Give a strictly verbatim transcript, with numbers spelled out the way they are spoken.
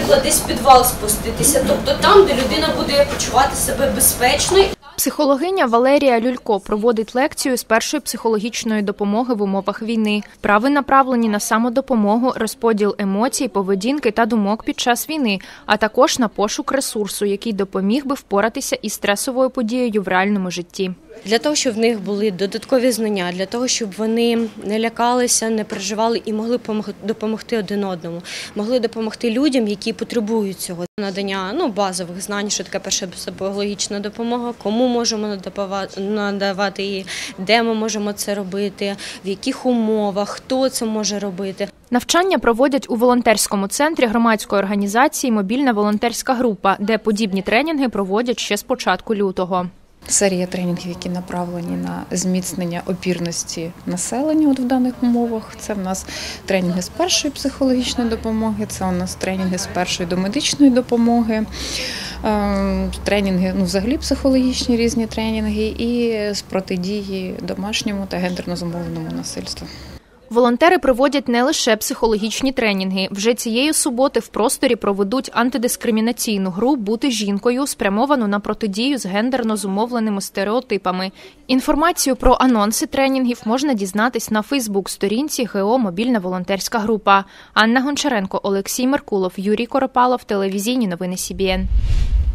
наприклад, десь в підвал спуститися, тобто там, де людина буде почувати себе безпечно. Психологиня Валерія Люлько проводить лекцію з першої психологічної допомоги в умовах війни. Вправи направлені на самодопомогу, розподіл емоцій, поведінки та думок під час війни, а також на пошук ресурсу, який допоміг би впоратися із стресовою подією в реальному житті. Для того, щоб в них були додаткові знання, для того, щоб вони не лякалися, не переживали і могли допомогти один одному, могли допомогти людям, які потребують цього. Надання ну, базових знань, що таке перша психологічна допомога, кому можемо надавати її, де ми можемо це робити, в яких умовах, хто це може робити. Навчання проводять у волонтерському центрі громадської організації «Мобільна волонтерська група», де подібні тренінги проводять ще з початку лютого. Серія тренінгів, які направлені на зміцнення опірності населення от в даних умовах. Це в нас тренінги з першої психологічної допомоги, це у нас тренінги з першої домедичної допомоги, тренінги, ну взагалі психологічні різні тренінги і з протидії домашньому та гендерно зумовленому насильству. Волонтери проводять не лише психологічні тренінги. Вже цієї суботи в просторі проведуть антидискримінаційну гру «Бути жінкою», спрямовану на протидію з гендерно зумовленими стереотипами. Інформацію про анонси тренінгів можна дізнатись на фейсбук-сторінці ГО «Мобільна волонтерська група». Анна Гончаренко, Олексій Меркулов, Юрій Коропалов, телевізійні новини Сі Бі Ен.